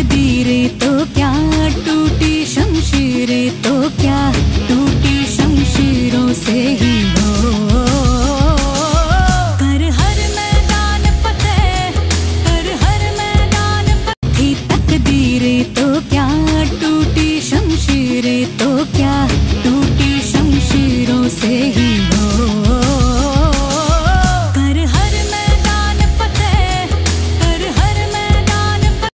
तकदीरें तो क्या, टूटी शमशीरें तो क्या, टूटी शमशीरों से ही हो। कर हर मैदान फतेह, कर हर मैदान फतेह। तकदीरें तो क्या, टूटी शमशीरें तो